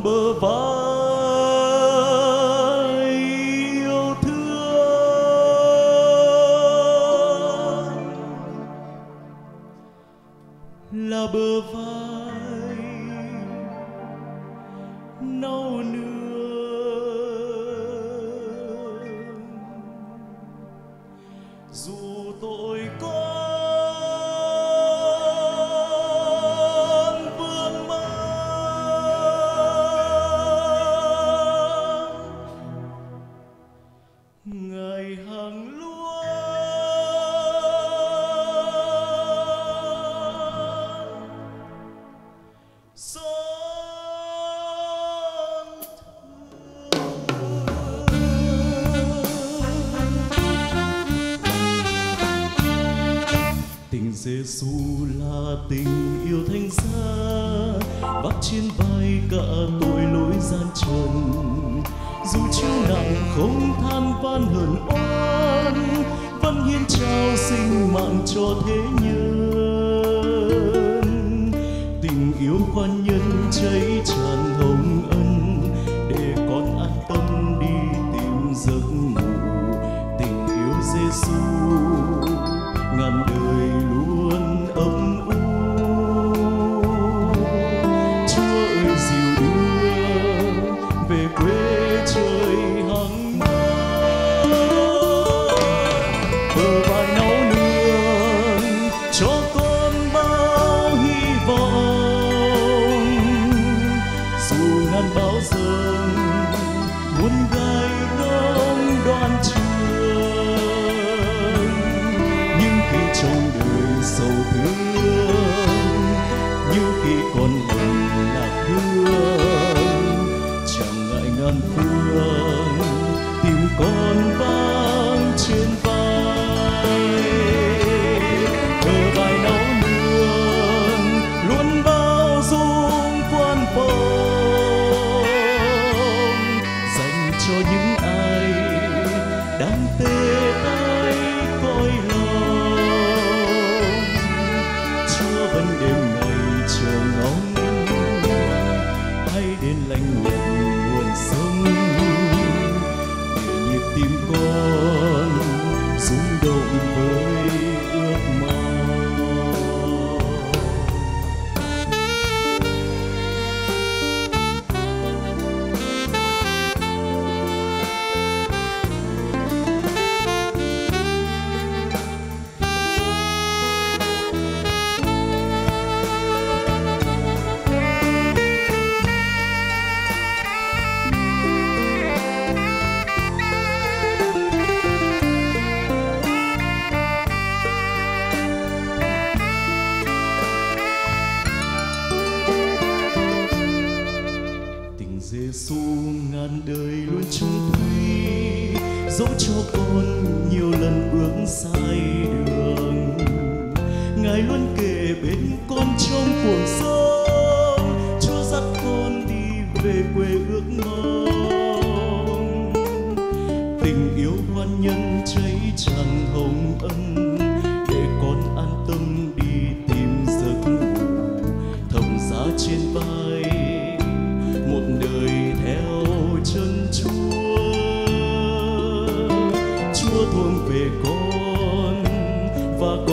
bờ vai yêu thương, là bờ vai nâu nương. Dù tôi còn vương mơ ngày hàng lúa xót tình Giêsu là tình yêu thánh giá, vác trên vai cả tội lỗi gian trần. Dù chịu nặng không than van hờn oan, vẫn hiến trao sinh mạng cho thế nhân. Tình yêu khoan nhân cháy tràn hồng ân, để con an tâm đi tìm giấc ngủ. Tình yêu Giêsu ngàn đời luôn ấm u. Chúa ơi dìu đưa về quê trời hằng mơ, bờ vai nấu nương cho con bao hy vọng. Dù ngàn bão dâng muôn gai gông đoan trường, nhưng khi trong đời sầu thương, như khi con vẫn lạc hương, chẳng ngại ngàn phương tìm con vang trên vai. Bờ vai nấu nương luôn bao dung quan phòng, dành cho những ai đang tê tái cõi lòng. Chúa vẫn đêm ngày chờ ngóng, hay đến lành nhận nguồn sống, để nhịp tim con rung động với ước mong. Giêsu ngàn đời luôn chung thủy, dẫu cho con nhiều lần bước sai đường. Ngài luôn kề bên con trong cuộc sống, Chúa dắt con đi về quê ước mong. Tình yêu hoan nhân cháy tràn hồng ân, để con an tâm đi tìm giấc ngủ. Thầm giá trên vai một đời theo chân Chúa. Chúa thương về con và